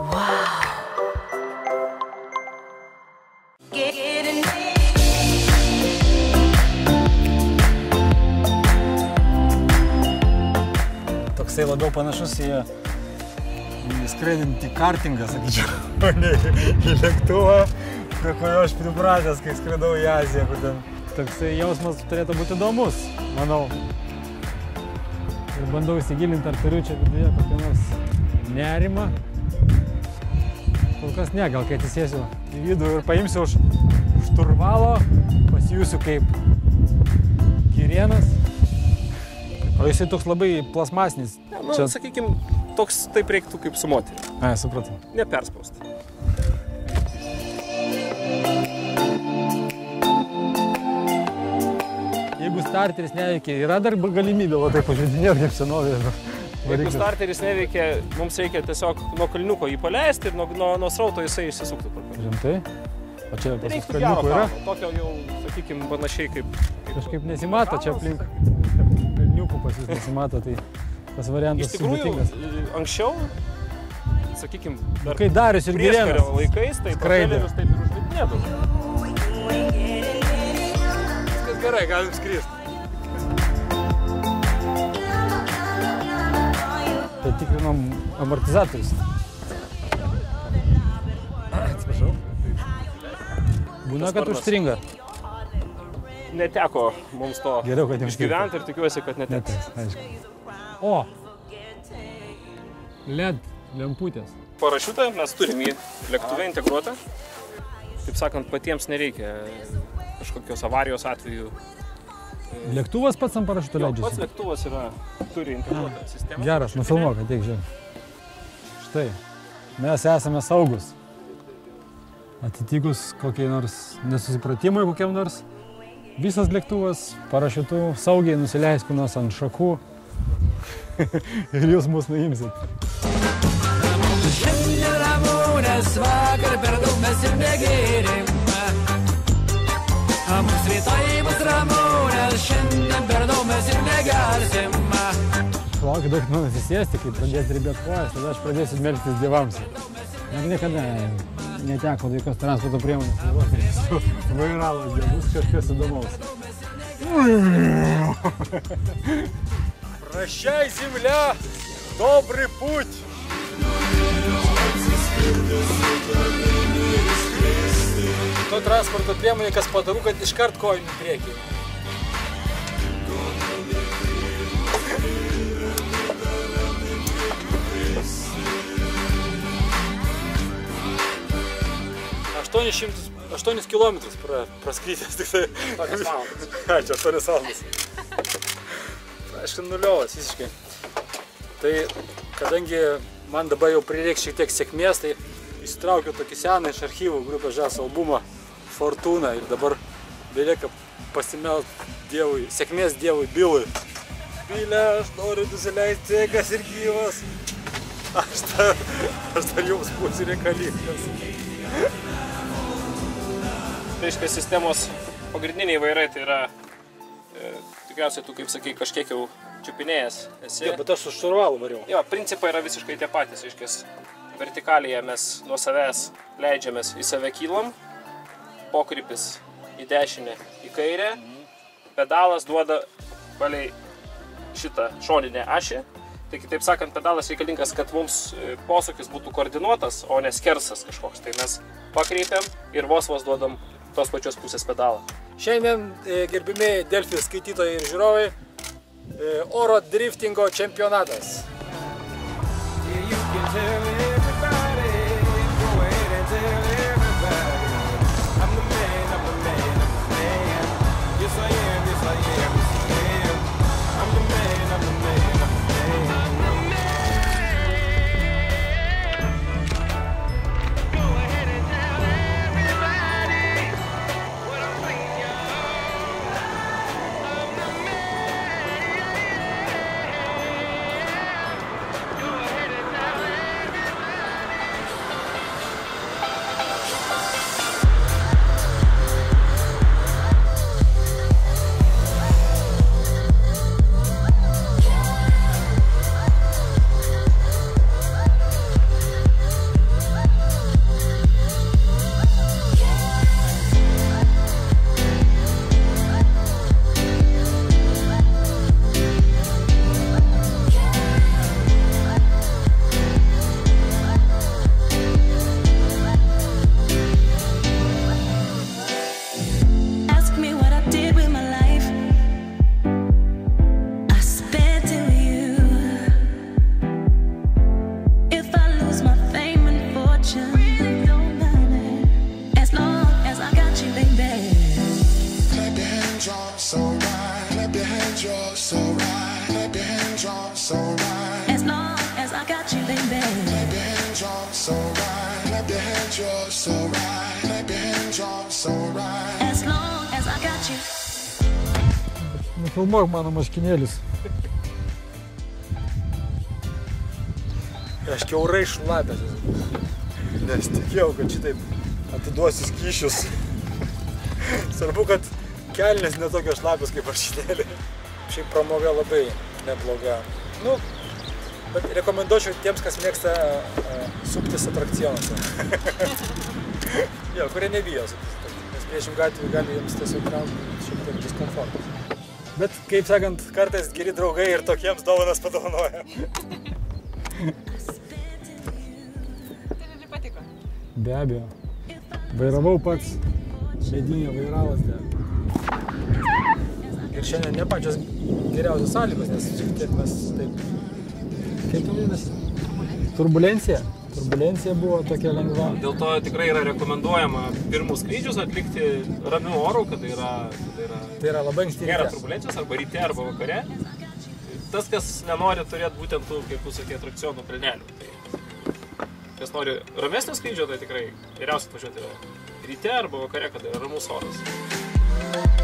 Toksai labiau panašus į skraidantį kartingą, sakyčiau, ne į lėktuvą, prie kurio aš pripratęs, kai skraidau į Aziją, kur ten toksai jausmas turėtų būti įdomus, manau. Ir bandau įsigilinti, ar turiu čia viduje kokią nors nerimą. Kol kas ne, gal kai atsisėsiu į vidų ir paimsiu už šturvalo, pasijusiu kaip kirėnas. O jisai toks labai plasmasinis. Nu, čia... sakykim, toks taip reiktų kaip su moterį. Ai, supratau. Neperspausti. Jeigu starteris neveikia, yra dar galimybė, o taip pažeidinėti kaip senovėje. Jeigu starteris neveikia, mums reikia tiesiog nuo kalniuko jį paleisti ir nuo srauto jisai išsisuktų. Rimtai? O čia pas mus kalniukų yra? Tokio jau, sakykim, panašiai kaip... Kažkaip nesimato čia aplink. Kalniukų pas jūs nesimato, tai tas variantas sudėtingas. Iš tikrųjų, anksčiau, sakykim, dar kai Darius ir Girėnas laikais, tai propelerius taip ir užlipinėdavo. Viskas gerai, galim skristi. Tai tikrinom amortizatorius. Atsiprašau. Būna, kad užstringa. Neteko mums to išgyventi ir tikiuosi, kad neteks. O! LED lemputės. Parašiutą mes turim į lėktuvę integruotą. Taip sakant, patiems nereikia kažkokios avarijos atveju. Lėktuvas pats ant parašiuto leidžiasi? Pats lėktuvas turi integruotą sistemą. Geras, nufilmuok, ateik, žiūrėk. Štai, mes esame saugus. Atitikus kokiai nors nesusipratimui kokiam nors, visas lėktuvas parašiutu saugiai nusileis kur nors ant šakų ir jūs mus nuimsit. Šiandien ramūnės vakar per daug mes ir negėrim. Mums rytoj bus ramūnės, šiandien per daug mes ir negersim. Laukiu daug man atsisėsti, kai pradės ribėt kojas, tada aš pradėsiu melstis dievams. Net niekada neteko jokios transporto priemonės. Vairalas dievus, kažkas įdomaus. Прощай, земля, добрый путь! To transporto priemonė, kas padaru, kad iškart kojim į priekį. Aštuonis kilometrus praskridęs tik tai. 8 valandas. Ai, čia 8 valandas. Aišku, nuliovas visiškai. Tai, kadangi man dabar jau prireiks šiek tiek sėkmės, tai įsitraukiau tokį seną iš archyvų grupės Žas albumą Fortuna ir dabar belieka pasimelt Dievui, sėkmės Dievui Bilui. Bile, aš noriu nusileisti sveikas ir gyvas. Aš dar jums būsiu reikalingas. Reiškia, sistemos pagrindiniai vairai tai yra, tikriausiai tu, kaip sakai, kažkiek jau čiupinėjęs esi. Jo, bet aš su šturvalu variau. Jo, principai yra visiškai tie patys, reiškia, vertikalėje mes nuo savęs leidžiamės į save kylam, pokrypis į dešinę, į kairę, pedalas duoda palei šitą šoninę ašį. Tai kitaip sakant, pedalas reikalingas, kad mums posūkis būtų koordinuotas, o ne skersas kažkoks. Tai mes pakreipiam ir vos duodam tos pačios pusės pedalą. Šiandien, gerbimieji Delfi skaitytojai ir žiūrovai, oro driftingo čempionatas. so right. Clap your hands, you're so right. Clap your hands, you're so right. As long as I got you. Nufilmuok mano marškinėlius. Aš kiaurai šlapęs. Nes tikėjau, kad šitaip atiduosiu skyšius. Svarbu, kad kelnės netokios šlapios kaip marškinėliai. Šiaip pramoga labai nebloga. Nu, bet rekomenduočiau tiems, kas mėgsta suptis atrakcionuose. Jo, kurie nebijo suptis. Nes priešingų atveju gali jums tiesiog traukti šiek tiek diskomfortas. Bet, kaip sakant, kartais geri draugai ir tokiems dovanas padovanoja. Tai patiko? Be abejo. Vairavau pats. Medinė vairavas dėl. Ir šiandien ne pačios geriausios sąlygos, nes šiek tiek mes taip... Kaip tai vadinasi? Turbulencija. Turbulencija buvo tokia lengva. Dėl to tikrai yra rekomenduojama pirmus skrydžius atlikti ramiu oru, kada yra Tai yra labai anksti nėra ryte. turbulencijos arba ryte arba vakare. Tas, kas nenori turėti būtent tų, kaip tu sakė, atrakcionų kalnelių. Tai, kas nori ramesnio skrydžio, tai tikrai geriausia atvažiuoti ryte arba vakare, kada yra ramus oras.